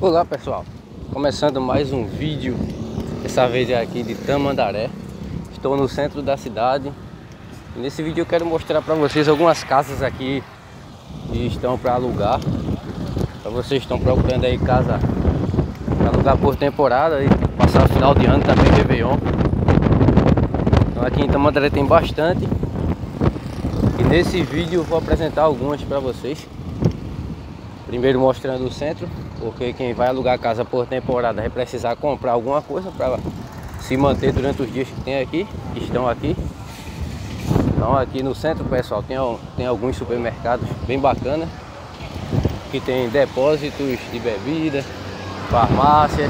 Olá pessoal, começando mais um vídeo, dessa vez é aqui de Tamandaré. Estou no centro da cidade e nesse vídeo eu quero mostrar para vocês algumas casas aqui que estão para alugar. Para vocês que estão procurando aí casa para alugar por temporada e passar o final de ano também, Réveillon. Então aqui em Tamandaré tem bastante e nesse vídeo eu vou apresentar algumas para vocês. Primeiro mostrando o centro, porque quem vai alugar casa por temporada vai precisar comprar alguma coisa para se manter durante os dias que tem aqui, que estão aqui. Então aqui no centro, pessoal, tem alguns supermercados bem bacanas, que tem depósitos de bebida, farmácia.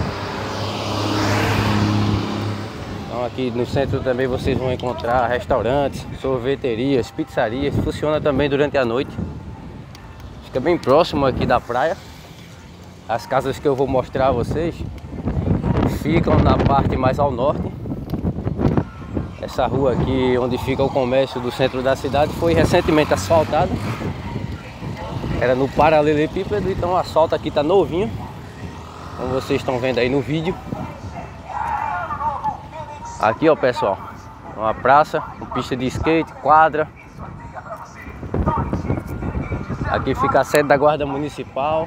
Então aqui no centro também vocês vão encontrar restaurantes, sorveterias, pizzarias. Funciona também durante a noite. Fica bem próximo aqui da praia. As casas que eu vou mostrar a vocês ficam na parte mais ao norte. Essa rua aqui onde fica o comércio do centro da cidade foi recentemente asfaltada. Era no paralelepípedo, então o asfalto aqui tá novinho, como vocês estão vendo aí no vídeo. Aqui ó pessoal, uma praça com pista de skate, quadra. Aqui fica a sede da Guarda Municipal.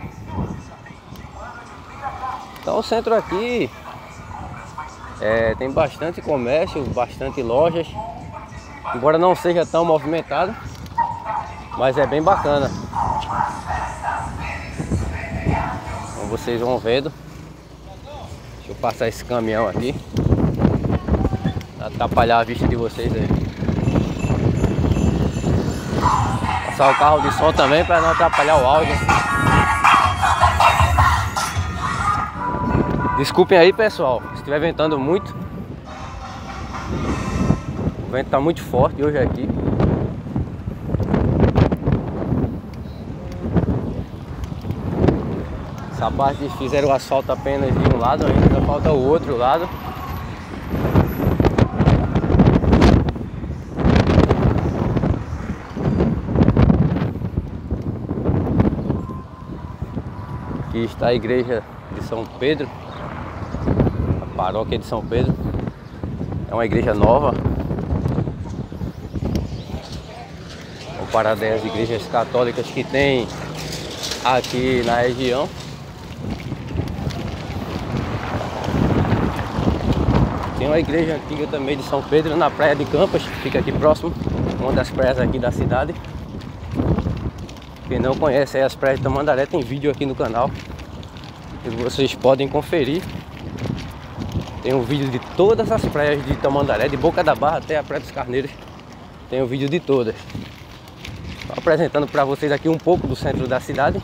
Então o centro aqui tem bastante comércio, bastante lojas. Embora não seja tão movimentado, mas é bem bacana. Como vocês vão vendo. Deixa eu passar esse caminhão aqui, pra atrapalhar a vista de vocês aí. Passar o carro de som também para não atrapalhar o áudio. Desculpem aí pessoal, se estiver ventando muito. O vento está muito forte hoje aqui. Essa parte fizeram o asfalto apenas de um lado, ainda falta o outro lado. Aqui está a igreja de São Pedro, a paróquia de São Pedro. É uma igreja nova, comparada às igrejas católicas que tem aqui na região. Tem uma igreja antiga também de São Pedro na Praia de Campas, que fica aqui próximo, uma das praias aqui da cidade. Quem não conhece aí as praias de Tamandaré, tem vídeo aqui no canal que vocês podem conferir. Tem um vídeo de todas as praias de Tamandaré, de Boca da Barra até a Praia dos Carneiros. Tem um vídeo de todas. Estou apresentando para vocês aqui um pouco do centro da cidade.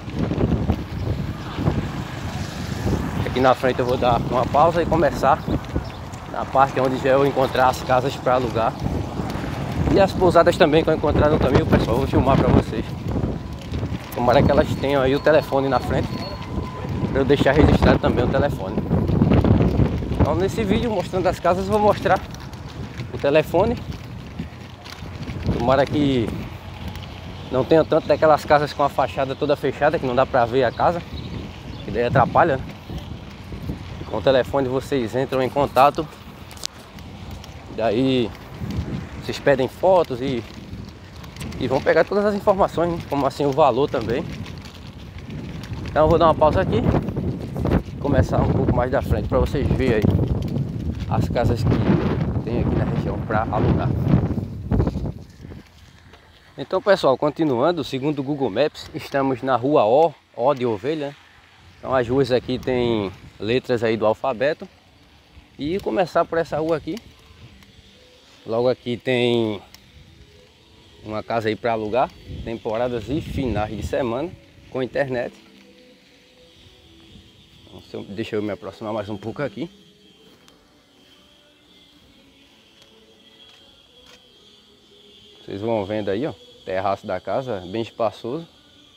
Aqui na frente eu vou dar uma pausa e começar na parte onde já eu encontrar as casas para alugar. E as pousadas também que eu encontrar no caminho, pessoal, eu vou filmar para vocês. Tomara que elas tenham aí o telefone na frente, para eu deixar registrado também o telefone. Então nesse vídeo mostrando as casas eu vou mostrar o telefone. Tomara que não tenha tanto daquelas casas com a fachada toda fechada, que não dá para ver a casa, que daí atrapalha, né? Com o telefone vocês entram em contato, daí vocês pedem fotos e vão pegar todas as informações, né? Como assim o valor também. Então eu vou dar uma pausa aqui e começar um pouco mais da frente para vocês verem aí as casas que tem aqui na região para alugar. Então pessoal, continuando, segundo o Google Maps, estamos na rua O de ovelha. Então as ruas aqui tem letras aí do alfabeto. E começar por essa rua aqui. Logo aqui tem uma casa aí para alugar, temporadas e finais de semana, com internet. Então, deixa eu me aproximar mais um pouco aqui. Vocês vão vendo aí, ó, terraço da casa, bem espaçoso.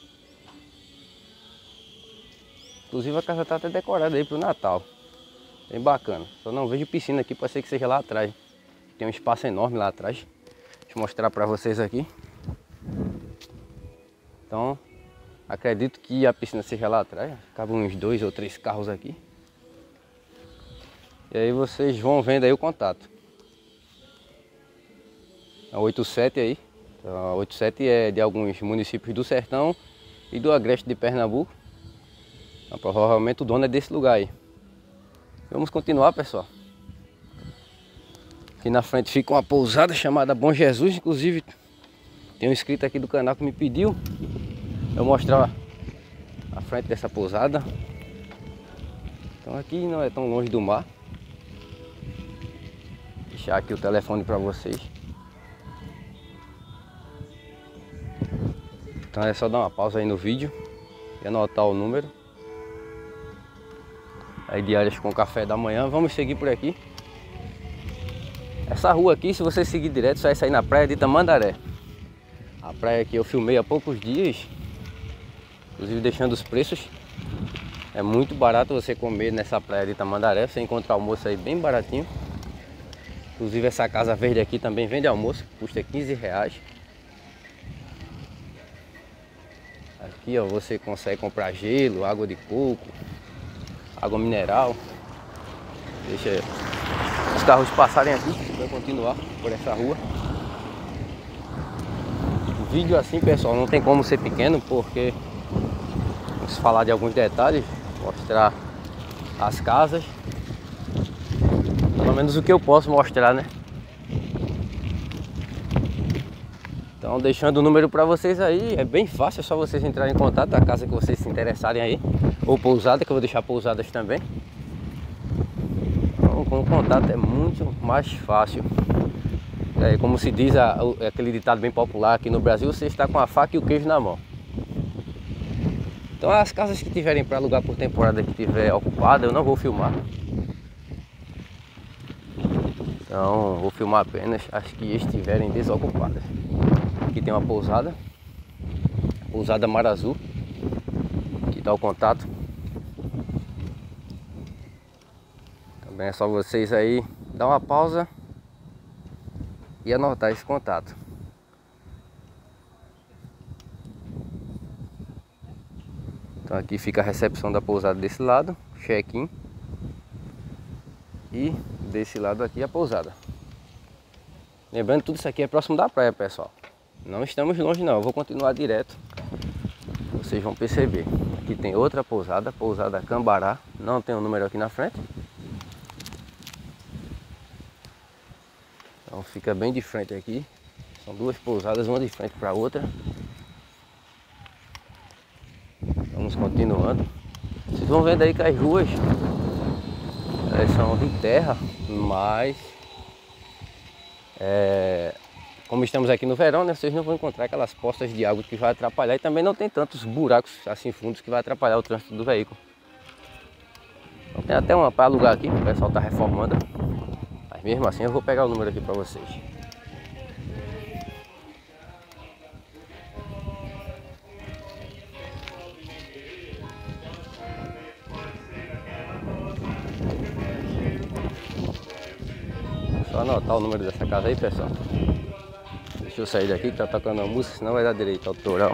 Inclusive a casa tá até decorada aí pro Natal. Bem bacana. Só não vejo piscina aqui, pode ser que seja lá atrás. Tem um espaço enorme lá atrás. Deixa eu mostrar para vocês aqui. Então, a Acredito que a piscina seja lá atrás. Cabe uns 2 ou 3 carros aqui. E aí vocês vão vendo aí o contato. A 87 aí. Então, a 87 é de alguns municípios do Sertão e do Agreste de Pernambuco. Então, provavelmente o dono é desse lugar aí. Vamos continuar, pessoal. Aqui na frente fica uma pousada chamada Bom Jesus. Inclusive tem um inscrito aqui do canal que me pediu eu mostrar a frente dessa pousada. Então aqui não é tão longe do mar. Vou deixar aqui o telefone para vocês. Então é só dar uma pausa aí no vídeo e anotar o número. Aí diárias com café da manhã. Vamos seguir por aqui. Essa rua aqui, se você seguir direto, você vai sair na praia de Tamandaré. A praia que eu filmei há poucos dias, inclusive deixando os preços. É muito barato você comer nessa praia de Tamandaré. Você encontra almoço aí bem baratinho. Inclusive essa casa verde aqui também vende almoço, custa R$15. Aqui ó, você consegue comprar gelo, água de coco, água mineral. Deixa os carros passarem aqui, vai continuar por essa rua. O vídeo assim, pessoal, não tem como ser pequeno, porque vamos falar de alguns detalhes, mostrar as casas, pelo menos o que eu posso mostrar, né? Então deixando o número para vocês aí, é bem fácil, é só vocês entrarem em contato da casa que vocês se interessarem aí, ou pousada, que eu vou deixar pousadas também. Então com o contato é muito mais fácil. É, como se diz aquele ditado bem popular aqui no Brasil, você está com a faca e o queijo na mão. Então as casas que tiverem para alugar por temporada, que tiver ocupada, eu não vou filmar. Então vou filmar apenas as que estiverem desocupadas. Aqui tem uma pousada, pousada Mar Azul. Aqui está o contato. Também é só vocês aí dar uma pausa e anotar esse contato. Então aqui fica a recepção da pousada desse lado, check-in. E desse lado aqui a pousada. Lembrando, tudo isso aqui é próximo da praia, pessoal. Não estamos longe não, eu vou continuar direto. Vocês vão perceber. Aqui tem outra pousada, pousada Cambará. Não tem o número aqui na frente. Então fica bem de frente aqui. São duas pousadas, uma de frente para a outra. Vamos continuando. Vocês vão vendo aí que as ruas elas são de terra, mas como estamos aqui no verão, né, vocês não vão encontrar aquelas poças de água que vai atrapalhar, e também não tem tantos buracos assim fundos que vai atrapalhar o trânsito do veículo. Então, tem até uma para alugar aqui, o pessoal está reformando, mas mesmo assim eu vou pegar o número aqui para vocês. Só anotar o número dessa casa aí, pessoal. Deixa eu sair daqui que tá tocando a música, senão vai dar direito autoral.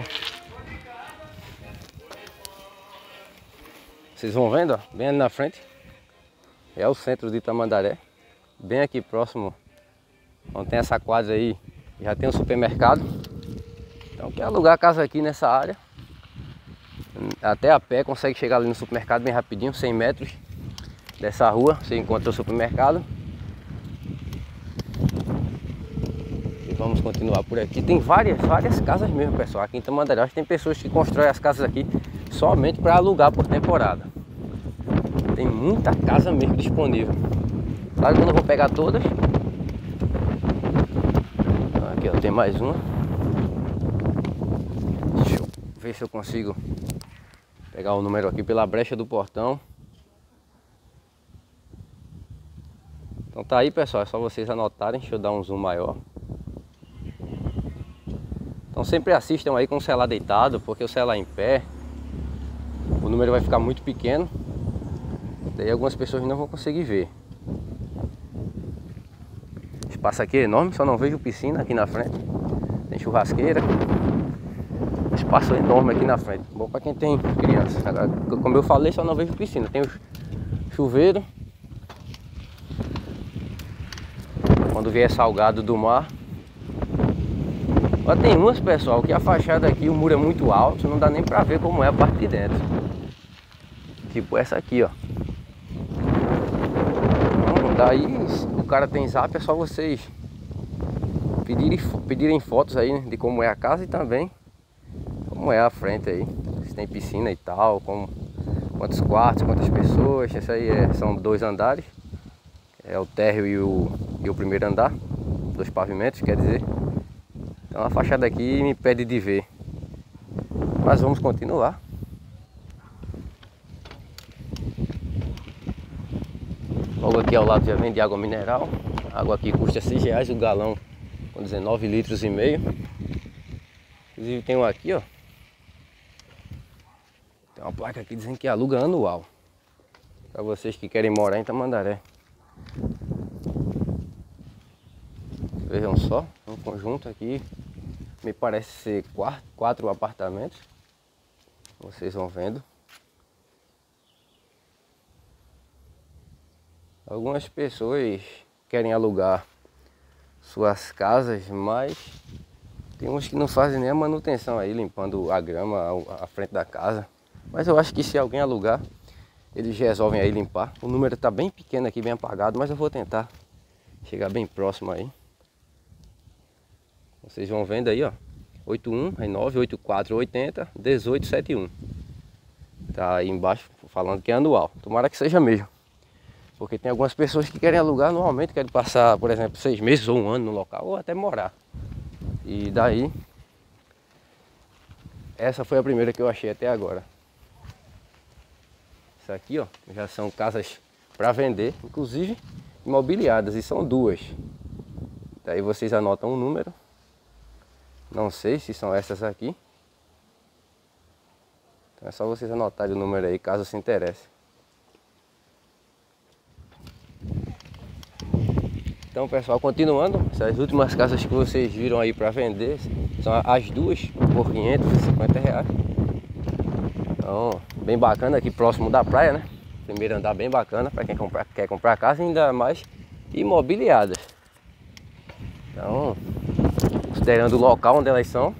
Vocês vão vendo, ó, bem ali na frente é o centro de Tamandaré. Bem aqui próximo, onde tem essa quadra aí, já tem um supermercado. Então quer alugar a casa aqui nessa área, até a pé consegue chegar ali no supermercado bem rapidinho, 100 metros dessa rua você encontra o supermercado. Vamos continuar por aqui. Tem várias casas mesmo, pessoal. Aqui em Tamandaré, acho que tem pessoas que constroem as casas aqui somente para alugar por temporada. Tem muita casa mesmo disponível. Claro que eu não vou pegar todas. Aqui ó, tem mais uma. Deixa eu ver se eu consigo pegar o número aqui pela brecha do portão. Então tá aí, pessoal, é só vocês anotarem. Deixa eu dar um zoom maior. Então sempre assistam aí com o celular deitado, porque o celular em pé, o número vai ficar muito pequeno. Daí algumas pessoas não vão conseguir ver. O espaço aqui é enorme, só não vejo piscina aqui na frente. Tem churrasqueira. espaço enorme aqui na frente. Bom para quem tem criança. Agora, como eu falei, só não vejo piscina. Tem o chuveiro. Quando vier salgado do mar. Mas tem umas, pessoal, que a fachada aqui, o muro é muito alto, não dá nem pra ver como é a parte de dentro. Tipo essa aqui, ó. Então, daí, o cara tem zap, é só vocês pedirem fotos aí, né, de como é a casa e também como é a frente aí. Se tem piscina e tal, quantos quartos, quantas pessoas. Esse aí são 2 andares. É o térreo e o primeiro andar. 2 pavimentos, quer dizer. Então a fachada aqui me impede de ver. Mas vamos continuar. Logo aqui ao lado já vende água mineral. A água aqui custa R$6 o galão, com 19,5 litros. Inclusive tem um aqui, ó. Tem uma placa aqui dizendo que aluga anual. Para vocês que querem morar em Tamandaré. Vejam só, um conjunto aqui. Me parece ser 4 apartamentos. Vocês vão vendo. Algumas pessoas querem alugar suas casas, mas tem uns que não fazem nem a manutenção aí, limpando a grama à frente da casa. Mas eu acho que se alguém alugar, eles resolvem aí limpar. O número tá bem pequeno aqui, bem apagado, mas eu vou tentar chegar bem próximo aí. Vocês vão vendo aí, ó. 81, aí 984 80 1871. Tá aí embaixo falando que é anual. Tomara que seja mesmo. Porque tem algumas pessoas que querem alugar anualmente, querem passar, por exemplo, 6 meses ou 1 ano no local, ou até morar. E daí, essa foi a primeira que eu achei até agora. Isso aqui, ó, já são casas para vender, inclusive imobiliadas, e são 2. Daí vocês anotam um número. Não sei se são essas aqui. Então é só vocês anotarem o número aí, caso se interesse. Então, pessoal, continuando, essas últimas casas que vocês viram aí para vender são as 2 por R$550. Então, bem bacana, aqui próximo da praia, né? Primeiro andar bem bacana para quem quer comprar casa, ainda mais imobiliadas. Então, considerando o local onde elas são.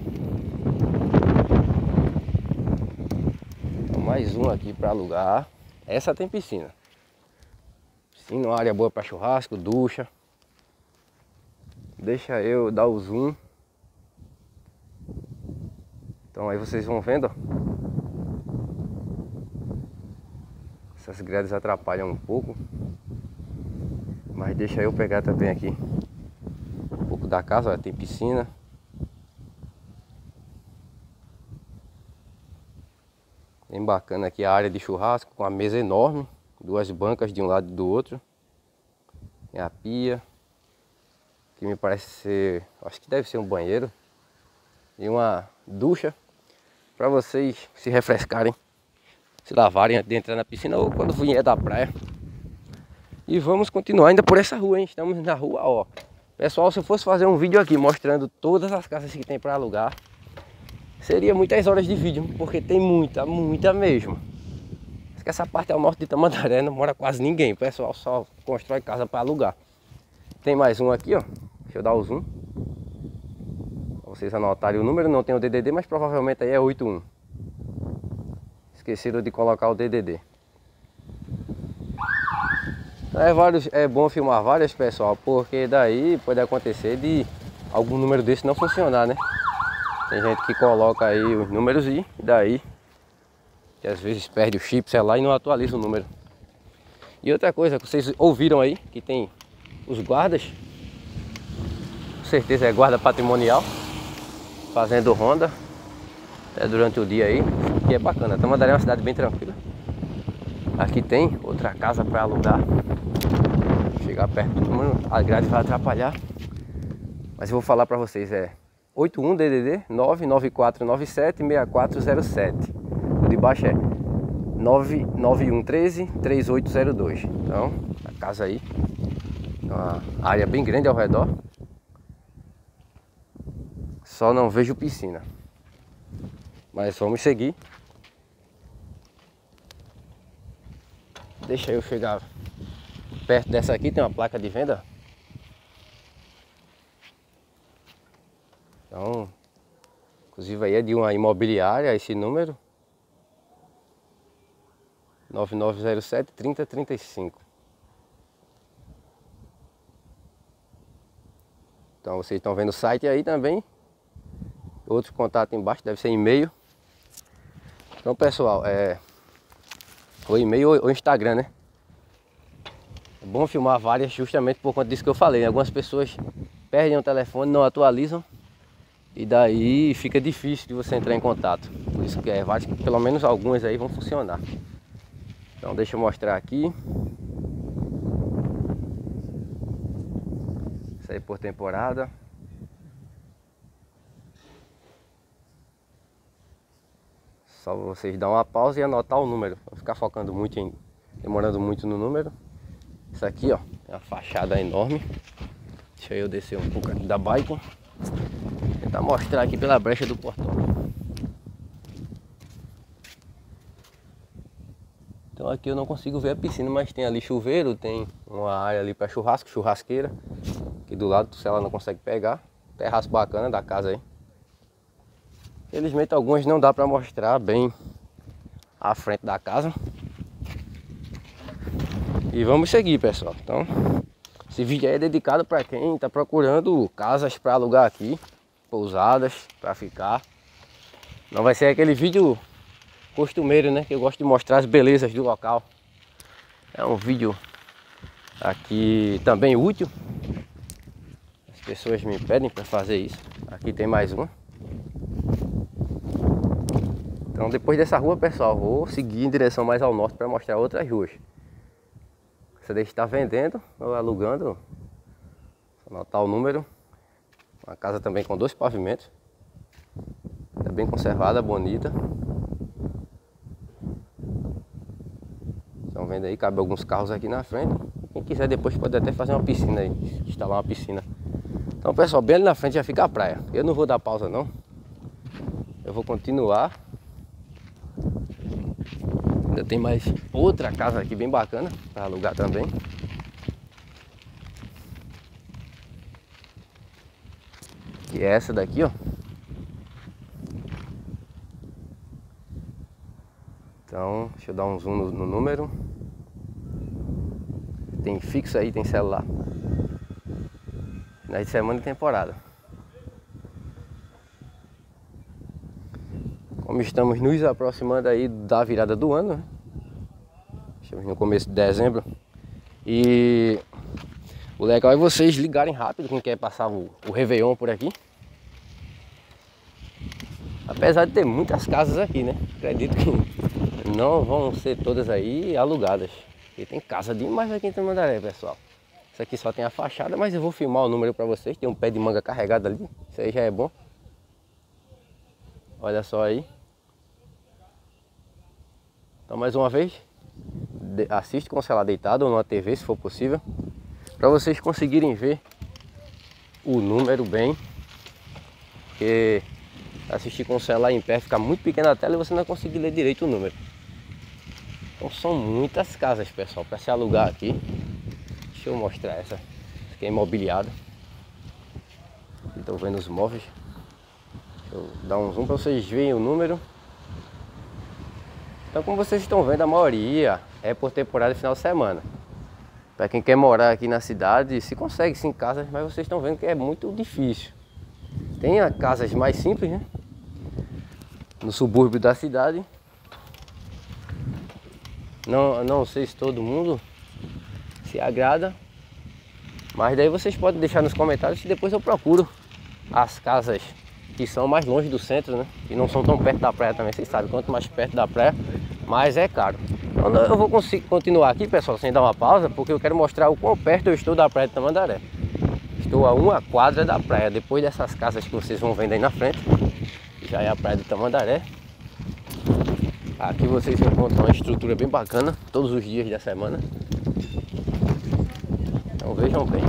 Mais um aqui para alugar. Essa tem piscina. Piscina, uma área boa para churrasco, ducha. Deixa eu dar o zoom. Então aí vocês vão vendo, ó. Essas grades atrapalham um pouco. Mas deixa eu pegar também aqui um pouco da casa, ó. Tem piscina. Bem bacana aqui a área de churrasco, com a mesa enorme. 2 bancas de um lado e do outro. Tem a pia. Que me parece ser, acho que deve ser um banheiro. E uma ducha para vocês se refrescarem, se lavarem antes de entrar na piscina ou quando vier da praia. E vamos continuar ainda por essa rua, hein? Estamos na rua, ó. Pessoal, se eu fosse fazer um vídeo aqui mostrando todas as casas que tem para alugar, seria muitas horas de vídeo, porque tem muita mesmo. Acho que essa parte ao norte de Tamandaré não mora quase ninguém. O pessoal só constrói casa para alugar. Tem mais um aqui, ó. Deixa eu dar o zoom. Pra vocês anotarem o número, não tem o DDD, mas provavelmente aí é 81. Esqueceram de colocar o DDD. É bom filmar várias, pessoal, porque daí pode acontecer de algum número desse não funcionar, né? Tem gente que coloca aí os números e daí que às vezes perde o chip, sei lá, e não atualiza o número. E outra coisa que vocês ouviram aí, que tem os guardas, com certeza é guarda patrimonial, fazendo ronda durante o dia aí, que é bacana. Tamandaré é uma cidade bem tranquila. Aqui tem outra casa para alugar. Chegar perto do número, a grade vai atrapalhar, mas eu vou falar para vocês, 81 DDD 99497 6407. O de baixo é 99113 3802. Então, a casa aí, uma área bem grande ao redor. Só não vejo piscina. Mas vamos seguir. Deixa eu chegar perto dessa aqui, tem uma placa de venda. Então, inclusive aí é de uma imobiliária esse número. 9907 3035. Então vocês estão vendo o site aí também. Outro contato embaixo, deve ser e-mail. Então pessoal, o e-mail ou Instagram, né? É bom filmar várias justamente por conta disso que eu falei. Algumas pessoas perdem o telefone, não atualizam. E daí fica difícil de você entrar em contato. Por isso que vários, pelo menos algumas aí vão funcionar. Então deixa eu mostrar aqui. Isso aí por temporada. Só vocês dar uma pausa e anotar o número. Não ficar focando muito demorando muito no número. Isso aqui, ó, é uma fachada enorme. Deixa eu descer um pouco aqui da bike. Tentar mostrar aqui pela brecha do portão. Então aqui eu não consigo ver a piscina, mas tem ali chuveiro, tem uma área ali para churrasco, churrasqueira. Aqui do lado, se ela não consegue pegar. Terraço bacana da casa aí. Felizmente algumas não dá para mostrar bem a frente da casa. E vamos seguir, pessoal. Então, esse vídeo aí é dedicado para quem está procurando casas para alugar aqui, pousadas para ficar. Não vai ser aquele vídeo costumeiro, né, que eu gosto de mostrar as belezas do local. É um vídeo aqui também útil. As pessoas me pedem para fazer isso. Aqui tem mais um. Então depois dessa rua, pessoal, vou seguir em direção mais ao norte para mostrar outras ruas. Essa daí está vendendo ou alugando. Vou anotar o número. Uma casa também com 2 pavimentos. Está bem conservada, bonita. Estão vendo aí, cabe alguns carros aqui na frente. Quem quiser depois pode até fazer uma piscina aí, instalar uma piscina. Então pessoal, bem ali na frente já fica a praia. Eu não vou dar pausa não. Eu vou continuar. Ainda tem mais outra casa aqui bem bacana para alugar também. Que é essa daqui, ó. Então, deixa eu dar um zoom no número. Tem fixo aí, tem celular. Finais de semana e temporada. Como estamos nos aproximando aí da virada do ano, né? Estamos no começo de dezembro. E o legal é vocês ligarem rápido quem quer passar o Réveillon por aqui. Apesar de ter muitas casas aqui, né? Acredito que não vão ser todas aí alugadas. Porque tem casa demais aqui em Tamandaré, pessoal. Isso aqui só tem a fachada, mas eu vou filmar o número para vocês. Tem um pé de manga carregado ali. Isso aí já é bom. Olha só aí. Então mais uma vez, assiste com o celular deitado ou numa TV, se for possível, para vocês conseguirem ver o número bem. Porque assistir com o celular em pé fica muito pequena a tela e você não vai conseguir ler direito o número. Então são muitas casas, pessoal, para se alugar aqui. Deixa eu mostrar essa. Essa aqui é imobiliada. Estou vendo os móveis. Deixa eu dar um zoom para vocês verem o número. Então, como vocês estão vendo, a maioria é por temporada de final de semana. Para quem quer morar aqui na cidade, se consegue sim casas, mas vocês estão vendo que é muito difícil. Tem casas mais simples, né? No subúrbio da cidade. Não sei se todo mundo se agrada, mas daí vocês podem deixar nos comentários que depois eu procuro as casas que são mais longe do centro, né? E não são tão perto da praia também, vocês sabem, quanto mais perto da praia, mais é caro. Então eu vou continuar aqui, pessoal, sem dar uma pausa, porque eu quero mostrar o quão perto eu estou da praia de Tamandaré. Estou a 1 quadra da praia, depois dessas casas que vocês vão vendo aí na frente, já é a praia de Tamandaré. Aqui vocês encontram uma estrutura bem bacana, todos os dias da semana. Então vejam bem,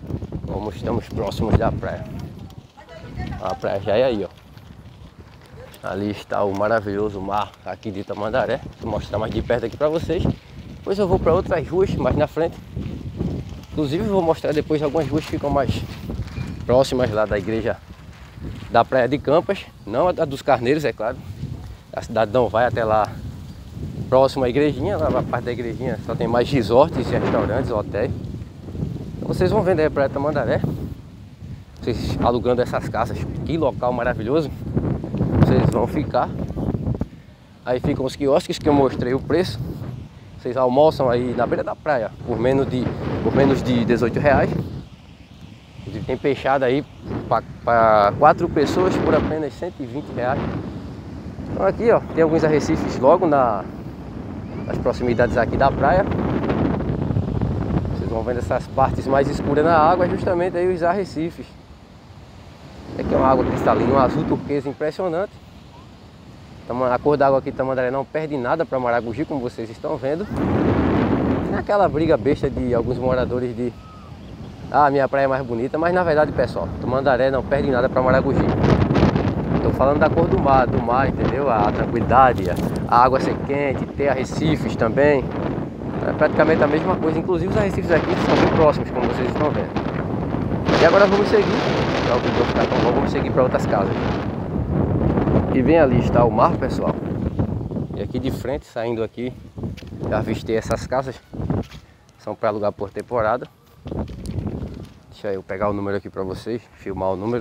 como estamos próximos da praia. A praia já é aí, ó. Ali está o maravilhoso mar aqui de Tamandaré. Vou mostrar mais de perto aqui para vocês. Depois eu vou para outras ruas mais na frente. Inclusive vou mostrar depois algumas ruas que ficam mais próximas lá da igreja da Praia de Campas. Não a dos Carneiros, é claro. A cidade não vai até lá próximo à igrejinha. Lá na parte da igrejinha só tem mais resorts, restaurantes, hotéis. Então vocês vão vendo aí a Praia de Tamandaré. Vocês alugando essas casas. Que local maravilhoso. Vocês vão ficar. Aí ficam os quiosques que eu mostrei o preço. Vocês almoçam aí na beira da praia por menos de R$18. Inclusive tem peixada aí para 4 pessoas por apenas R$120. Então aqui ó, tem alguns arrecifes logo nas proximidades aqui da praia. Vocês vão vendo essas partes mais escuras na água, justamente aí os arrecifes. Aqui é uma água cristalina, um azul turquesa impressionante. A cor da água aqui de Tamandaré não perde nada para Maragogi, como vocês estão vendo. Não é aquela briga besta de alguns moradores de minha praia é mais bonita, mas na verdade, pessoal, Tamandaré não perde nada para Maragogi. Estou falando da cor do mar, entendeu? A tranquilidade, a água ser quente, ter arrecifes também. É praticamente a mesma coisa, inclusive os arrecifes aqui são bem próximos, como vocês estão vendo. E agora vamos seguir, para o vídeo ficar tão bom, vamos seguir para outras casas. E bem ali está o mar, pessoal. E aqui de frente, saindo aqui, já avistei essas casas. São para alugar por temporada. Deixa eu pegar o número aqui para vocês, filmar o número.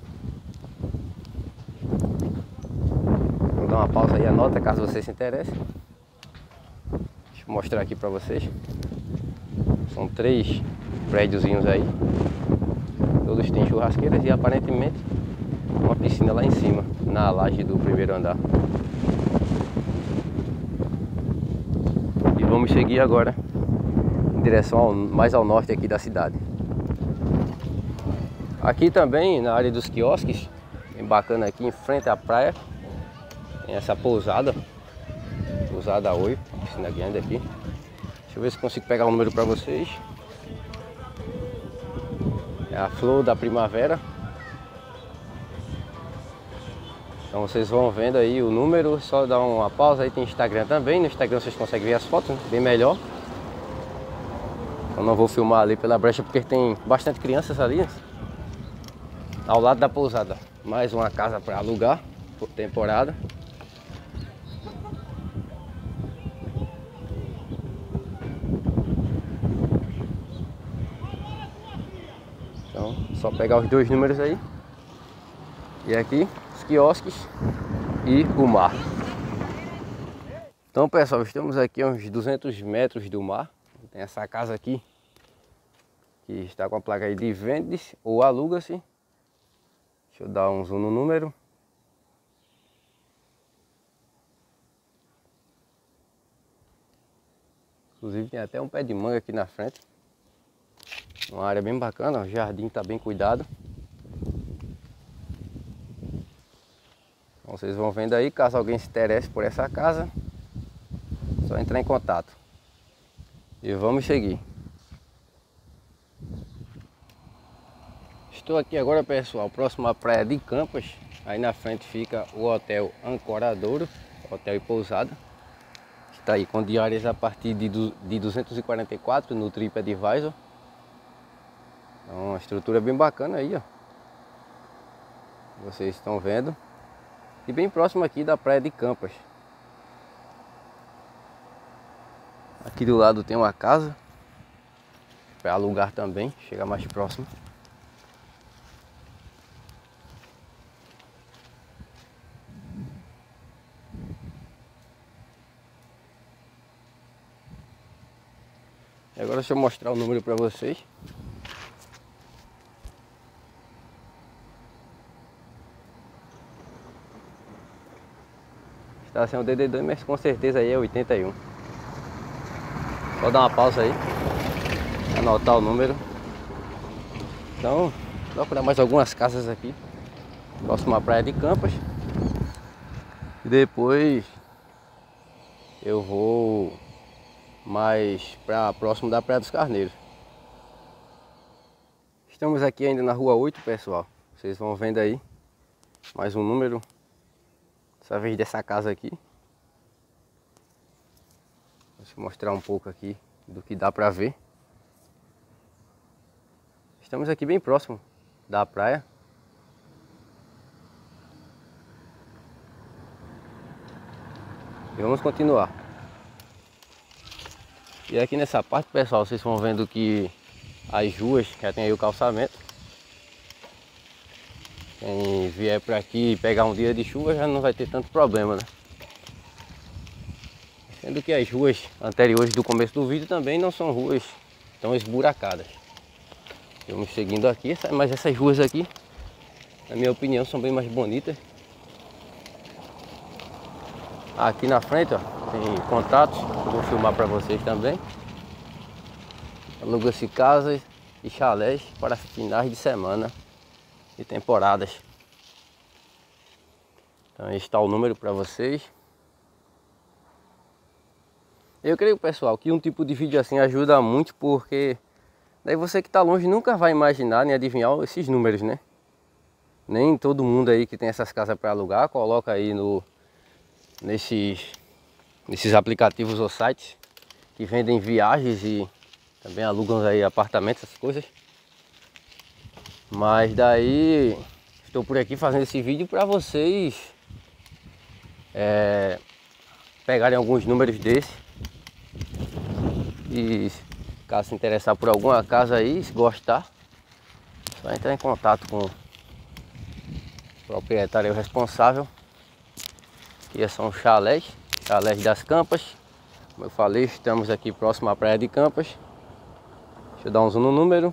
Vou dar uma pausa aí, anota caso vocês se interessem. Deixa eu mostrar aqui para vocês. São 3 prédiozinhos aí. Todos têm churrasqueiras e aparentemente uma piscina lá em cima, na laje do primeiro andar. E vamos seguir agora em direção mais ao norte aqui da cidade. Aqui também, na área dos quiosques, bem bacana aqui em frente à praia, tem essa pousada Oi, piscina grande aqui. Deixa eu ver se consigo pegar o número para vocês. É a flor da primavera. Então vocês vão vendo aí o número, só dá uma pausa aí, tem Instagram também. No Instagram vocês conseguem ver as fotos, né? Bem melhor. Eu não vou filmar ali pela brecha porque tem bastante crianças ali. Ao lado da pousada, mais uma casa para alugar por temporada. Então, só pegar os 2 números aí. E aqui, os quiosques e o mar. Então, pessoal, estamos aqui a uns 200 metros do mar. Tem essa casa aqui, que está com a placa aí de vende-se ou aluga-se. Deixa eu dar um zoom no número. Inclusive tem até um pé de manga aqui na frente. Uma área bem bacana, o jardim está bem cuidado. Então vocês vão vendo aí, caso alguém se interesse por essa casa, é só entrar em contato. E vamos seguir. Estou aqui agora, pessoal, próximo à Praia de Campas. Aí na frente fica o Hotel Ancoradouro, hotel e pousada. Está aí com diárias a partir de 244 no TripAdvisor. Então, uma estrutura bem bacana aí, ó. Vocês estão vendo. E bem próximo aqui da Praia de Campas. Aqui do lado tem uma casa para alugar também, chega mais próximo. E agora deixa eu mostrar o número para vocês. Está sem o DD2, mas com certeza aí é 81. Só dar uma pausa aí, anotar o número. Então, vou procurar mais algumas casas aqui, próximo à Praia de Campas. E depois eu vou mais para próximo da Praia dos Carneiros. Estamos aqui ainda na Rua 8, pessoal. Vocês vão vendo aí mais um número. Dessa vez dessa casa aqui. Deixa eu mostrar um pouco aqui do que dá pra ver. Estamos aqui bem próximo da praia. E vamos continuar. E aqui nessa parte, pessoal, vocês vão vendo que as ruas já tem aí o calçamento. Quem vier por aqui e pegar um dia de chuva já não vai ter tanto problema, né? Sendo que as ruas anteriores do começo do vídeo também não são ruas tão esburacadas. Vamos seguindo aqui, mas essas ruas aqui, na minha opinião, são bem mais bonitas. Aqui na frente, ó, tem contatos, eu vou filmar para vocês também. Aluga-se casas e chalés para finais de semana e temporadas. Então aí está o número para vocês. Eu creio, pessoal, que um tipo de vídeo assim ajuda muito, porque daí você que está longe nunca vai imaginar nem adivinhar esses números, né? Nem todo mundo aí que tem essas casas para alugar coloca aí nesses aplicativos ou sites que vendem viagens e também alugam aí apartamentos, essas coisas. Mas daí estou por aqui fazendo esse vídeo para vocês pegarem alguns números desses. E caso se interessar por alguma casa aí, se gostar, só entrar em contato com o proprietário responsável. Aqui são chalés das Campas. Como eu falei, estamos aqui próximo à praia de Campas. Deixa eu dar um zoom no número.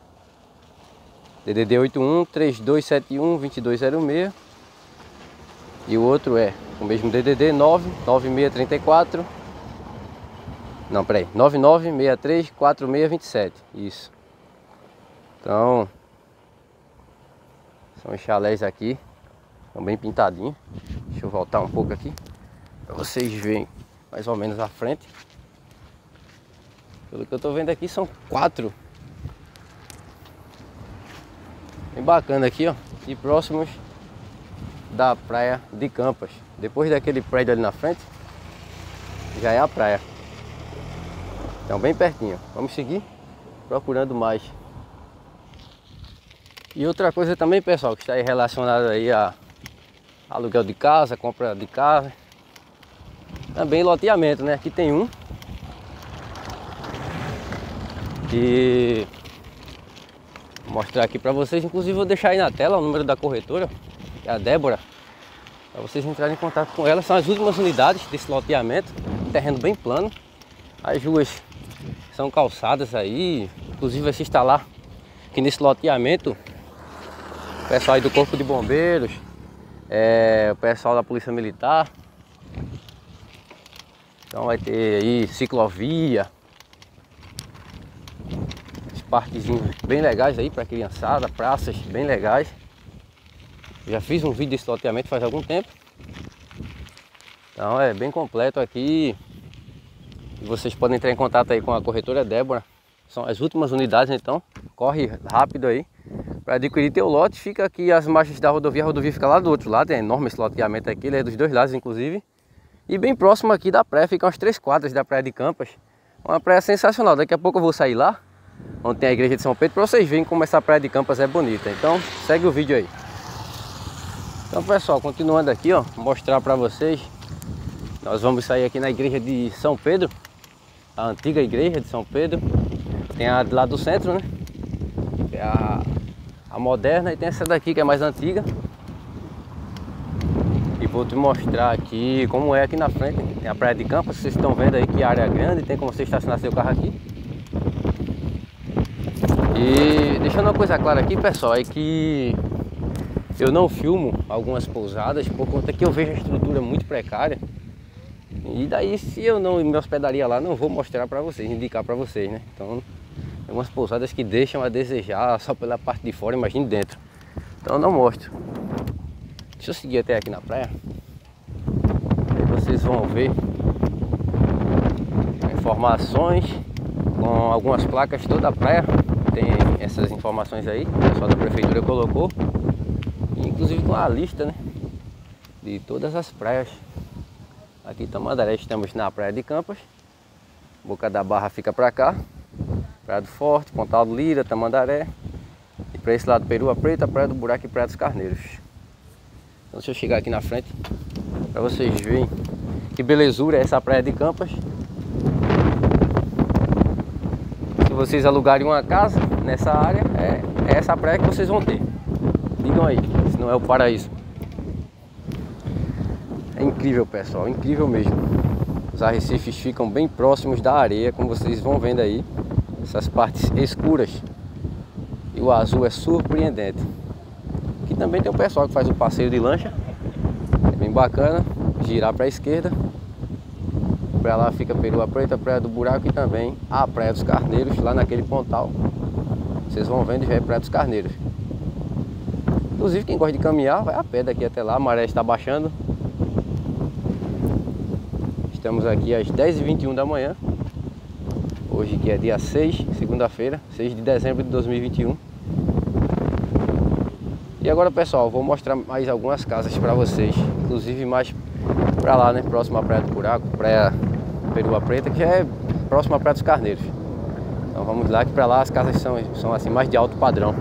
DDD 81 3271 2206. E o outro é o mesmo DDD 99634. Não, peraí, 99634627. Isso. Então, são os chalés aqui. Estão bem pintadinhos. Deixa eu voltar um pouco aqui para vocês verem mais ou menos a frente. Pelo que eu tô vendo aqui, são 4. Bem bacana aqui, ó. E próximos da praia de Campas. Depois daquele prédio ali na frente, já é a praia. Então bem pertinho. Vamos seguir procurando mais. E outra coisa também, pessoal, que está aí relacionado aí a aluguel de casa, compra de casa, também loteamento, né? Aqui tem um e vou mostrar aqui para vocês. Inclusive vou deixar aí na tela o número da corretora, que é a Débora, para vocês entrarem em contato com ela. São as últimas unidades desse loteamento, terreno bem plano. As ruas são calçadas aí, inclusive vai se instalar aqui nesse loteamento o pessoal aí do Corpo de Bombeiros, o pessoal da Polícia Militar. Então vai ter aí ciclovia, os parquezinhos bem legais aí para criançada, praças bem legais. Já fiz um vídeo desse loteamento faz algum tempo. Então é bem completo aqui. E vocês podem entrar em contato aí com a corretora Débora. São as últimas unidades, então corre rápido aí para adquirir teu lote. Fica aqui às margens da rodovia, a rodovia fica lá do outro lado. É enorme esse loteamento aqui, ele é dos dois lados inclusive. E bem próximo aqui da praia, fica umas 3 quadras da praia de Campas. Uma praia sensacional. Daqui a pouco eu vou sair lá, onde tem a igreja de São Pedro, para vocês verem como essa praia de Campas é bonita. Então segue o vídeo aí. Então, pessoal, continuando aqui, ó, mostrar para vocês. Nós vamos sair aqui na igreja de São Pedro, a antiga igreja de São Pedro. Tem a de lá do centro, né? Que é a moderna, e tem essa daqui que é mais antiga. E vou te mostrar aqui como é aqui na frente. Tem a praia de Campas, vocês estão vendo aí que a área é grande, tem como você estacionar seu carro aqui. E deixando uma coisa clara aqui, pessoal, é que eu não filmo algumas pousadas por conta que eu vejo a estrutura muito precária. E daí, se eu não me hospedaria lá, não vou mostrar para vocês, indicar para vocês, né? Então, tem algumas pousadas que deixam a desejar só pela parte de fora, imagine dentro. Então eu não mostro. Deixa eu seguir até aqui na praia. Aí vocês vão ver informações com algumas placas toda a praia. Tem essas informações aí, o pessoal da prefeitura colocou. Inclusive com a lista, né, de todas as praias. Aqui em Tamandaré estamos na Praia de Campas. Boca da Barra fica para cá. Praia do Forte, Pontal do Lira, Tamandaré. E para esse lado Perua Preta, Praia do Buraco e Praia dos Carneiros. Então deixa eu chegar aqui na frente para vocês verem que belezura é essa Praia de Campas. Se vocês alugarem uma casa nessa área, é essa praia que vocês vão ter. Digam aí, se não é o paraíso. É incrível, pessoal, incrível mesmo. Os arrecifes ficam bem próximos da areia, como vocês vão vendo aí. Essas partes escuras. E o azul é surpreendente. Aqui também tem o pessoal que faz o passeio de lancha. É bem bacana. Girar para a esquerda. Para lá fica Perua Preta, Praia do Buraco e também a Praia dos Carneiros, lá naquele pontal. Vocês vão vendo, já é Praia dos Carneiros. Inclusive quem gosta de caminhar vai a pé daqui até lá, a maré está baixando. Estamos aqui às 10h21 da manhã. Hoje que é dia 6, segunda-feira, 6 de dezembro de 2021. E agora, pessoal, vou mostrar mais algumas casas para vocês. Inclusive mais para lá, né? Próximo à Praia do Buraco, Praia Perua Preta, que já é próximo à Praia dos Carneiros. Então vamos lá, que para lá as casas são assim mais de alto padrão.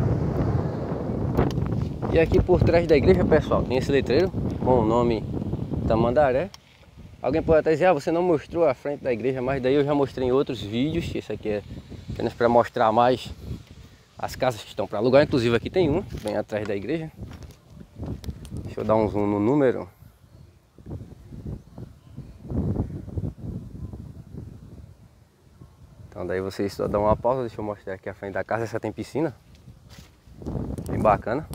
E aqui por trás da igreja, pessoal, tem esse letreiro com o nome Tamandaré. Alguém pode até dizer, você não mostrou a frente da igreja, mas daí eu já mostrei em outros vídeos. Esse aqui é apenas para mostrar mais as casas que estão para alugar. Inclusive aqui tem uma, bem atrás da igreja. Deixa eu dar um zoom no número. Então daí vocês só dão uma pausa, deixa eu mostrar aqui a frente da casa. Essa tem piscina, bem bacana.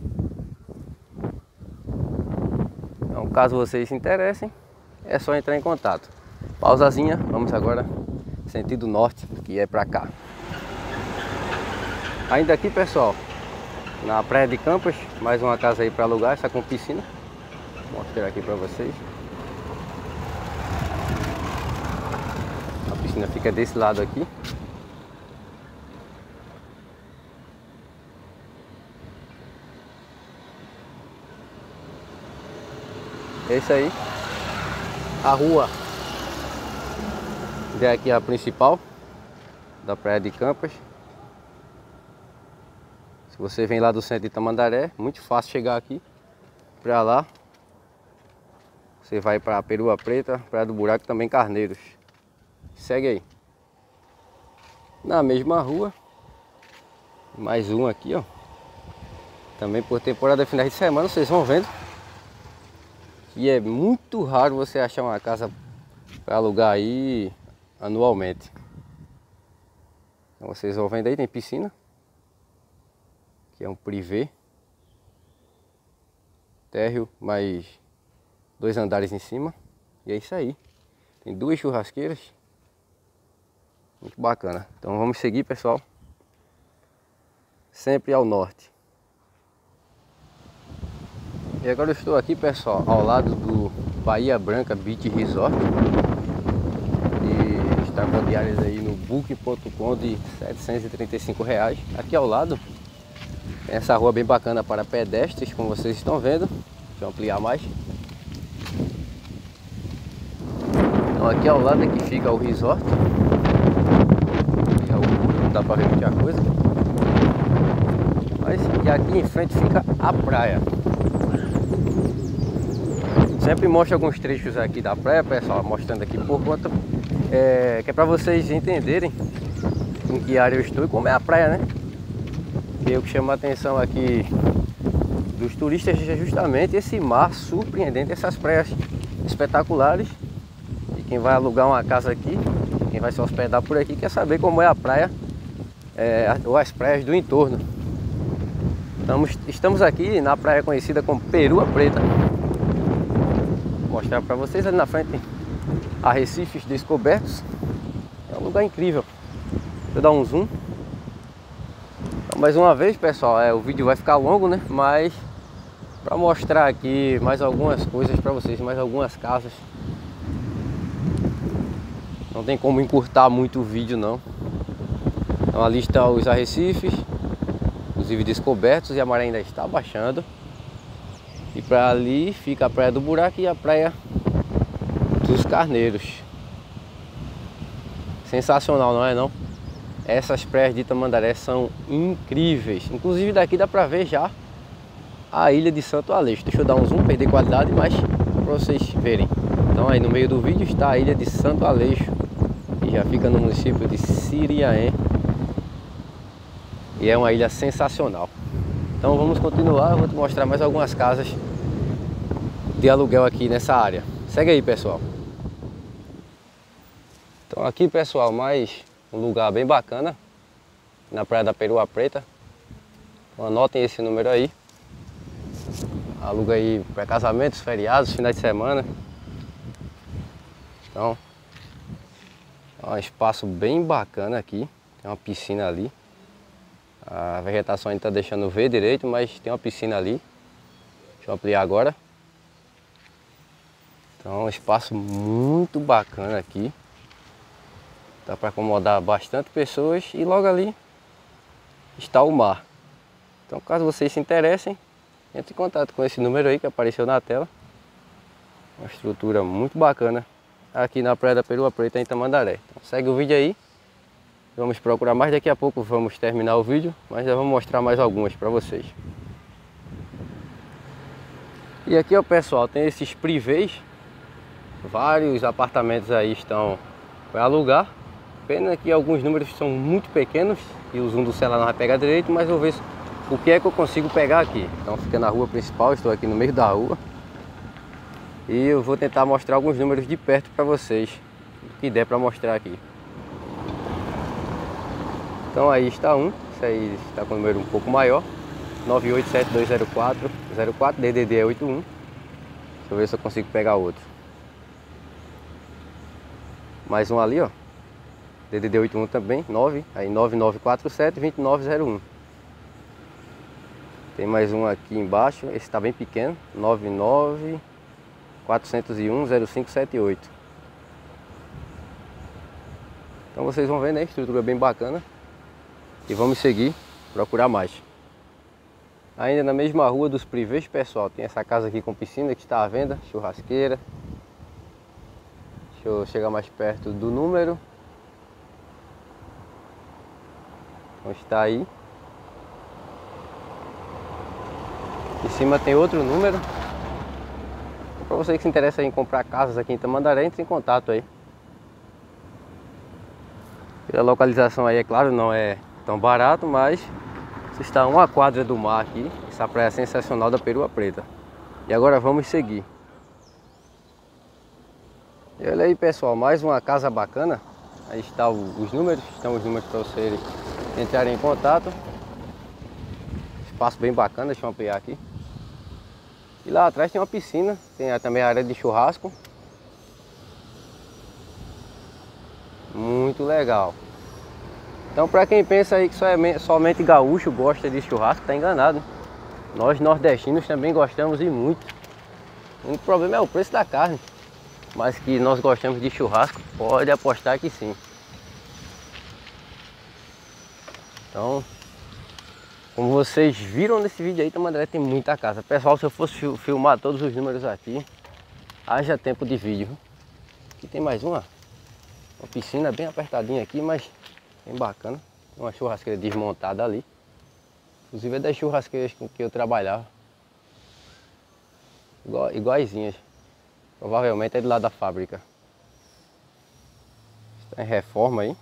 Então caso vocês se interessem, é só entrar em contato. Pausazinha, vamos agora sentido norte, que é pra cá. Ainda aqui, pessoal, na Praia de Campas, mais uma casa aí para alugar, essa com piscina. Vou mostrar aqui para vocês. A piscina fica desse lado aqui. É isso aí. A rua é aqui a principal da Praia de Campas. Se você vem lá do centro de Tamandaré, muito fácil chegar aqui para lá. Você vai para Perua Preta, Praia do Buraco, também Carneiros. Segue aí. Na mesma rua, mais um aqui, ó. Também por temporada de finais de semana, vocês vão vendo. E é muito raro você achar uma casa para alugar aí anualmente. Então vocês vão vendo aí, tem piscina, que é um privê. Térreo, mais 2 andares em cima. E é isso aí. Tem 2 churrasqueiras. Muito bacana. Então vamos seguir, pessoal. Sempre ao norte. E agora eu estou aqui, pessoal, ao lado do Bahia Branca Beach Resort. E está com diárias aí no booking.com de R$ 735. Aqui ao lado tem essa rua bem bacana para pedestres, como vocês estão vendo. Deixa eu ampliar mais. Então aqui ao lado é que fica o resort. Não dá para ver muita coisa. Mas e aqui em frente fica a praia. Sempre mostro alguns trechos aqui da praia, pessoal, mostrando aqui por conta que é para vocês entenderem em que área eu estou e como é a praia, né? E o que chama a atenção aqui dos turistas é justamente esse mar surpreendente, essas praias espetaculares. E quem vai alugar uma casa aqui, quem vai se hospedar por aqui, quer saber como é a praia ou as praias do entorno. Estamos aqui na praia conhecida como Perua Preta. Vou mostrar para vocês ali na frente arrecifes descobertos. É um lugar incrível. Deixa eu dar um zoom. Então, mais uma vez, pessoal, o vídeo vai ficar longo, né? Mas para mostrar aqui mais algumas coisas para vocês, mais algumas casas. Não tem como encurtar muito o vídeo, não. Então ali estão os arrecifes, inclusive descobertos, e a maré ainda está baixando. E para ali fica a Praia do Buraco e a Praia dos Carneiros. Sensacional, não é não? Essas praias de Tamandaré são incríveis. Inclusive daqui dá pra ver já a ilha de Santo Aleixo. Deixa eu dar um zoom, perder qualidade, mas para vocês verem. Então aí no meio do vídeo está a ilha de Santo Aleixo, que já fica no município de Siriaé. E é uma ilha sensacional. Então vamos continuar, eu vou te mostrar mais algumas casas de aluguel aqui nessa área. Segue aí, pessoal. Então aqui, pessoal, mais um lugar bem bacana na Praia da Perua Preta. Então, anotem esse número aí. Aluga aí para casamentos, feriados, finais de semana. Então, é um espaço bem bacana aqui. Tem uma piscina ali. A vegetação ainda está deixando ver direito, mas tem uma piscina ali. Deixa eu ampliar agora. Então, é um espaço muito bacana aqui. Dá para acomodar bastante pessoas e logo ali está o mar. Então, caso vocês se interessem, entre em contato com esse número aí que apareceu na tela. Uma estrutura muito bacana aqui na Praia da Perua Preta, em Tamandaré. Então, segue o vídeo aí. Vamos procurar mais, daqui a pouco vamos terminar o vídeo, mas já vamos mostrar mais algumas para vocês. E aqui, ó, pessoal, tem esses privês. Vários apartamentos aí estão para alugar. Pena que alguns números são muito pequenos e o zoom do celular não vai pegar direito, mas vou ver o que é que eu consigo pegar aqui. Então fica na rua principal, estou aqui no meio da rua. E eu vou tentar mostrar alguns números de perto para vocês, o que der para mostrar aqui. Então aí está um, esse aí está com o número um pouco maior, 98720404, DDD é 81. Deixa eu ver se eu consigo pegar outro. Mais um ali, ó, DDD 81 também, 9, aí 9947-2901. Tem mais um aqui embaixo, esse está bem pequeno, 99-401-0578. Então vocês vão ver, né, estrutura bem bacana. E vamos seguir, procurar mais. Ainda na mesma rua dos privês, pessoal, tem essa casa aqui com piscina que está à venda, churrasqueira. Deixa eu chegar mais perto do número. Onde está aí? Em cima tem outro número. Para você que se interessa em comprar casas aqui em Tamandaré, entre em contato aí. A localização aí, é claro, não é tão barato, mas você está a uma quadra do mar aqui. Essa praia sensacional da Perua Preta. E agora vamos seguir. E olha aí, pessoal, mais uma casa bacana. Aí está os números, estão os números para vocês entrarem em contato. Espaço bem bacana, deixa eu ampliar aqui. E lá atrás tem uma piscina, tem também a área de churrasco. Muito legal. Então, para quem pensa aí que somente gaúcho gosta de churrasco, tá enganado. Nós nordestinos também gostamos e muito. O único problema é o preço da carne, mas que nós gostamos de churrasco, pode apostar que sim. Então, como vocês viram nesse vídeo aí, Tamandaré tem muita casa. Pessoal, se eu fosse filmar todos os números aqui, haja tempo de vídeo. Aqui tem mais uma piscina bem apertadinha aqui, mas bem bacana. Tem uma churrasqueira desmontada ali. Inclusive é das churrasqueiras com que eu trabalhava. Iguaizinhas. Provavelmente é de lá da fábrica. Está em reforma aí.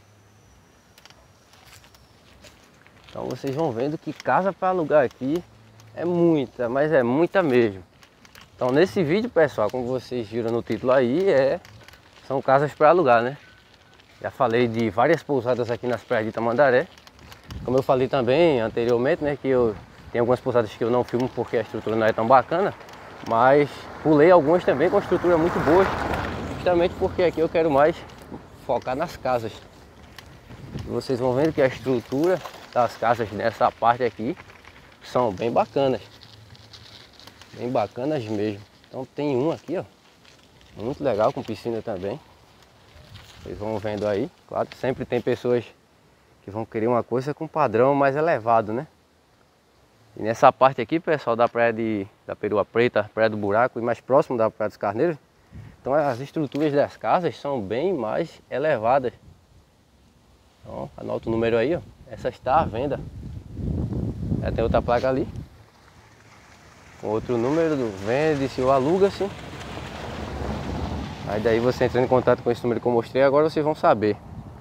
Então vocês vão vendo que casa para alugar aqui é muita, mas é muita mesmo. Então nesse vídeo, pessoal, como vocês viram no título aí, são casas para alugar, né? Já falei de várias pousadas aqui nas praias de Tamandaré. Como eu falei também anteriormente, né, que eu tenho algumas pousadas que eu não filmo porque a estrutura não é tão bacana, mas pulei algumas também com estrutura muito boa, justamente porque aqui eu quero mais focar nas casas. E vocês vão vendo que a estrutura das casas nessa parte aqui são bem bacanas mesmo. Então tem um aqui, ó, muito legal, com piscina também. Vocês vão vendo aí, claro, sempre tem pessoas que vão querer uma coisa com padrão mais elevado, né? E nessa parte aqui, pessoal, da praia da Perua Preta, Praia do Buraco e mais próximo da Praia dos Carneiros, então as estruturas das casas são bem mais elevadas. Então, anota o número aí, ó. Essa está à venda. Já tem outra placa ali. Com outro número do vende-se ou aluga-se. Aí daí você entrando em contato com esse número que eu mostrei, agora vocês vão saber.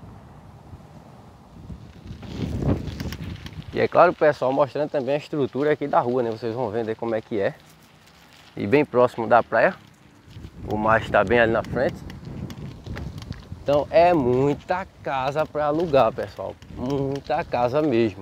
E é claro, pessoal, mostrando também a estrutura aqui da rua, né? Vocês vão vendo aí como é que é. E bem próximo da praia. O mar está bem ali na frente. Então é muita casa para alugar, pessoal. Muita casa mesmo.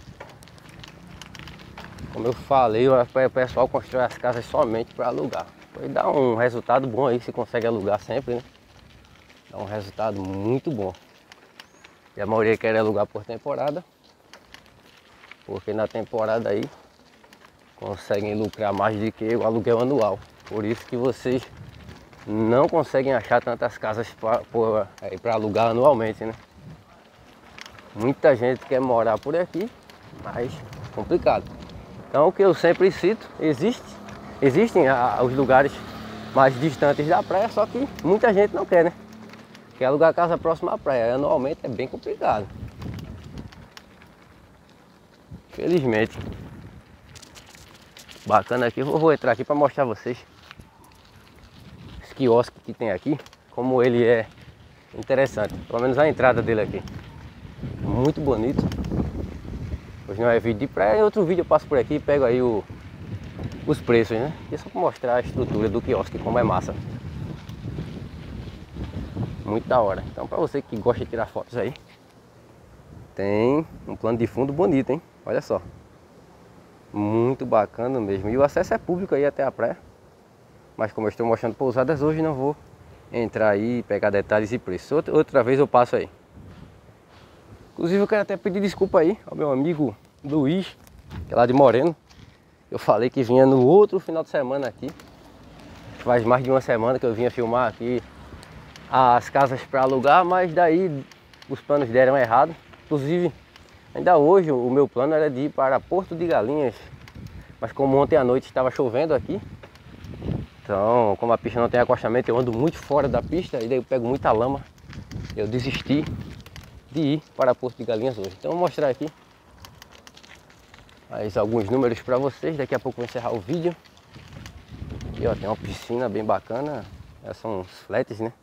Como eu falei, o pessoal constrói as casas somente para alugar. Vai dar um resultado bom aí, se consegue alugar sempre, né? Dá um resultado muito bom. E a maioria quer alugar por temporada. Porque na temporada aí conseguem lucrar mais do que o aluguel anual. Por isso que vocês não conseguem achar tantas casas para alugar anualmente, né? Muita gente quer morar por aqui, mas complicado. Então o que eu sempre cito, existem os lugares mais distantes da praia, só que muita gente não quer, né? Quer alugar casa próxima à praia, anualmente é bem complicado. Felizmente. Bacana aqui, eu vou entrar aqui para mostrar a vocês esse quiosque que tem aqui, como ele é interessante, pelo menos a entrada dele aqui. Muito bonito. Hoje não é vídeo de praia, em outro vídeo eu passo por aqui e pego aí os preços, né? E é só para mostrar a estrutura do quiosque, como é massa. Muito da hora. Então para você que gosta de tirar fotos aí, tem um plano de fundo bonito, hein? Olha só. Muito bacana mesmo. E o acesso é público aí até a praia. Mas como eu estou mostrando pousadas hoje, não vou entrar aí e pegar detalhes e preços. Outra vez eu passo aí. Inclusive eu quero até pedir desculpa aí ao meu amigo Luiz, que é lá de Moreno. Eu falei que vinha no outro final de semana aqui. Faz mais de uma semana que eu vinha filmar aqui as casas para alugar, mas daí os planos deram errado. Inclusive, ainda hoje o meu plano era de ir para Porto de Galinhas. Mas como ontem à noite estava chovendo aqui, então como a pista não tem acostamento, eu ando muito fora da pista e daí eu pego muita lama. Eu desisti de ir para Porto de Galinhas hoje. Então vou mostrar aqui mais alguns números para vocês. Daqui a pouco eu vou encerrar o vídeo. Aqui ó, tem uma piscina bem bacana. Essas são os flats, né?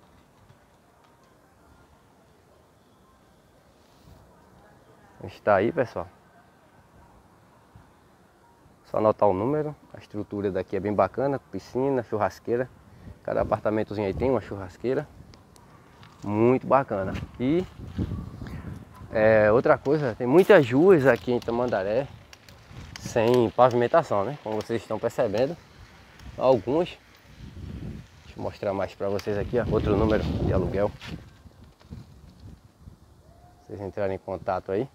Está aí, pessoal. Só anotar o número. A estrutura daqui é bem bacana, piscina, churrasqueira. Cada apartamentozinho aí tem uma churrasqueira. Muito bacana. E outra coisa, tem muitas ruas aqui em Tamandaré sem pavimentação, né? Como vocês estão percebendo, algumas. Deixa eu mostrar mais para vocês aqui, ó, outro número de aluguel. Vocês entrarem em contato aí.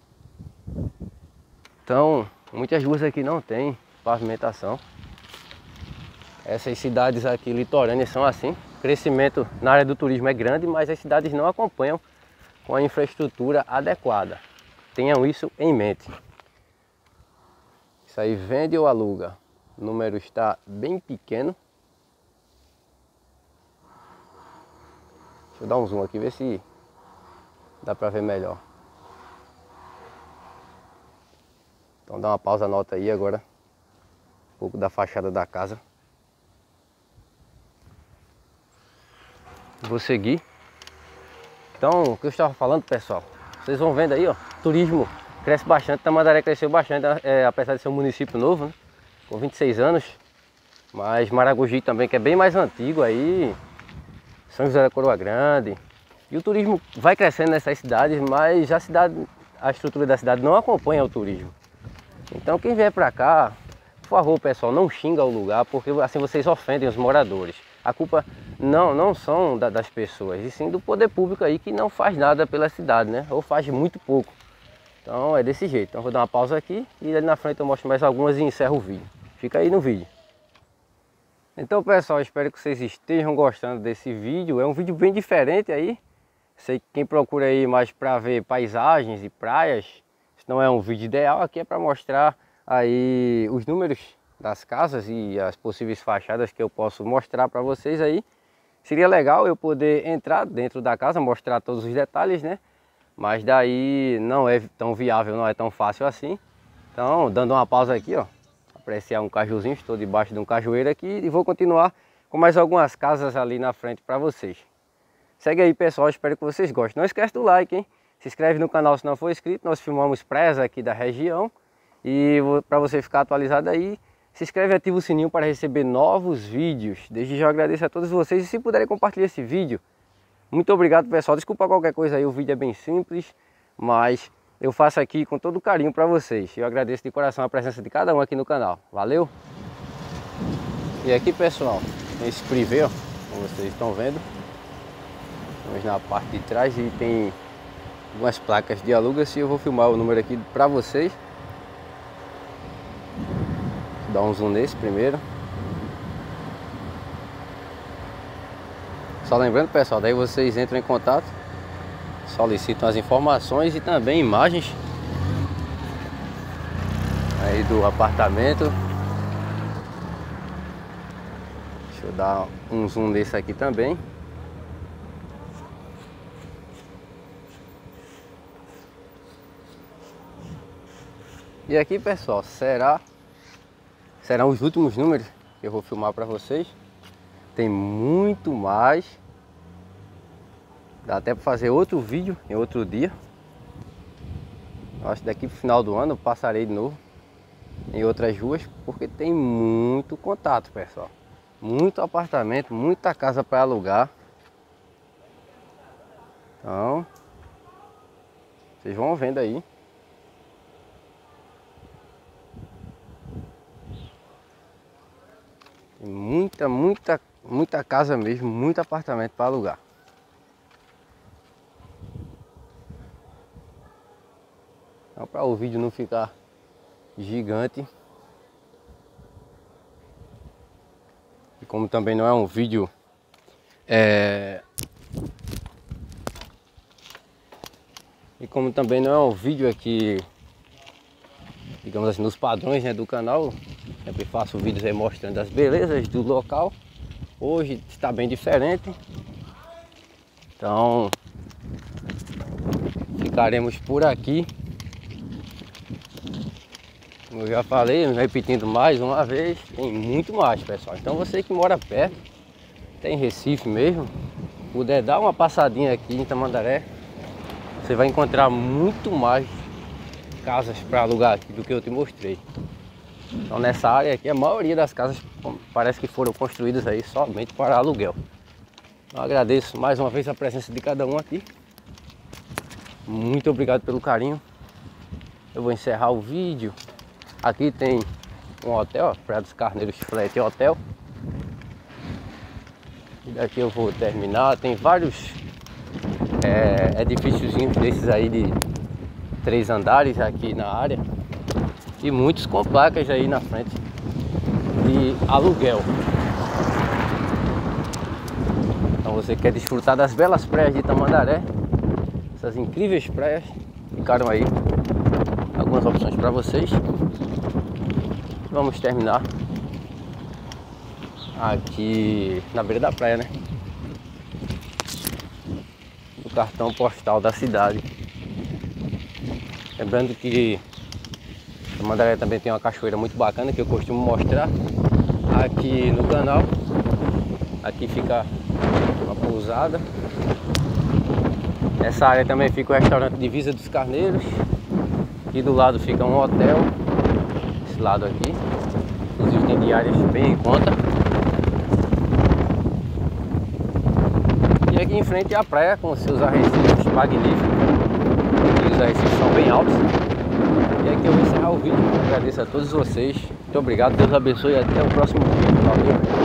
Então, muitas ruas aqui não tem pavimentação. Essas cidades aqui litorâneas são assim. O crescimento na área do turismo é grande, mas as cidades não acompanham com a infraestrutura adequada. Tenham isso em mente. Isso aí vende ou aluga. O número está bem pequeno. Deixa eu dar um zoom aqui, ver se dá para ver melhor. Então dá uma pausa, nota aí agora um pouco da fachada da casa. Vou seguir. Então, o que eu estava falando, pessoal, vocês vão vendo aí, ó, turismo cresce bastante. Tamandaré cresceu bastante, apesar de ser um município novo, né, com 26 anos. Mas Maragogi também, que é bem mais antigo aí, São José da Coroa Grande. E o turismo vai crescendo nessas cidades, mas a estrutura da cidade não acompanha o turismo. Então quem vier para cá, por favor, pessoal, não xinga o lugar, porque assim vocês ofendem os moradores. A culpa não são das pessoas, e sim do poder público aí, que não faz nada pela cidade, né? Ou faz muito pouco. Então é desse jeito. Então vou dar uma pausa aqui e ali na frente eu mostro mais algumas e encerro o vídeo. Fica aí no vídeo. Então, pessoal, espero que vocês estejam gostando desse vídeo. É um vídeo bem diferente aí. Sei que quem procura aí mais para ver paisagens e praias, não é um vídeo ideal. Aqui é para mostrar aí os números das casas e as possíveis fachadas que eu posso mostrar para vocês aí. Seria legal eu poder entrar dentro da casa, mostrar todos os detalhes, né? Mas daí não é tão viável, não é tão fácil assim. Então, dando uma pausa aqui, ó, apreciar um cajuzinho, estou debaixo de um cajueiro aqui e vou continuar com mais algumas casas ali na frente para vocês. Segue aí, pessoal, espero que vocês gostem. Não esquece do like, hein? Se inscreve no canal se não for inscrito, nós filmamos praias aqui da região. E para você ficar atualizado aí, se inscreve e ativa o sininho para receber novos vídeos. Desde já eu agradeço a todos vocês e se puderem compartilhar esse vídeo. Muito obrigado, pessoal. Desculpa qualquer coisa aí, o vídeo é bem simples, mas eu faço aqui com todo carinho para vocês. Eu agradeço de coração a presença de cada um aqui no canal. Valeu! E aqui, pessoal, esse privê, ó, como vocês estão vendo. Estamos na parte de trás e tem algumas placas de aluga-se. Eu vou filmar o número aqui para vocês. Vou dar um zoom nesse primeiro. Só lembrando, pessoal, daí vocês entram em contato, solicitam as informações e também imagens aí do apartamento. Deixa eu dar um zoom nesse aqui também. E aqui, pessoal, serão os últimos números que eu vou filmar para vocês. Tem muito mais. Dá até para fazer outro vídeo em outro dia. Eu acho que daqui pro final do ano eu passarei de novo em outras ruas, porque tem muito contato, pessoal. Muito apartamento, muita casa para alugar. Então, vocês vão vendo aí. Tem muita casa mesmo, muito apartamento para alugar. Então, para o vídeo não ficar gigante, e como também não é um vídeo aqui, digamos assim, nos padrões, né, do canal, sempre faço vídeos aí mostrando as belezas do local. Hoje está bem diferente, então ficaremos por aqui. Como eu já falei, repetindo mais uma vez, tem muito mais, pessoal. Então você que mora perto, tem Recife mesmo, puder dar uma passadinha aqui em Tamandaré, você vai encontrar muito mais casas para alugar aqui do que eu te mostrei. Então nessa área aqui, a maioria das casas parece que foram construídas aí somente para aluguel. Eu agradeço mais uma vez a presença de cada um aqui. Muito obrigado pelo carinho. Eu vou encerrar o vídeo. Aqui tem um hotel, ó, Praia dos Carneiros Flat Hotel. E daqui eu vou terminar. Tem vários edifícios desses aí de 3 andares aqui na área. E muitos com placas aí na frente de aluguel. Então você quer desfrutar das belas praias de Tamandaré, essas incríveis praias, ficaram aí algumas opções para vocês. Vamos terminar aqui na beira da praia, né? O cartão postal da cidade. Lembrando que Tamandaré também tem uma cachoeira muito bacana que eu costumo mostrar aqui no canal. Aqui fica uma pousada. Nessa área também fica o restaurante Divisa dos Carneiros. Aqui do lado fica um hotel. Esse lado aqui. Inclusive tem diárias bem em conta. E aqui em frente é a praia com seus arrecifes magníficos. E os arrecifes são bem altos. E aqui eu vou encerrar o vídeo. Agradeço a todos vocês. Muito obrigado, Deus abençoe e até o próximo vídeo. Valeu!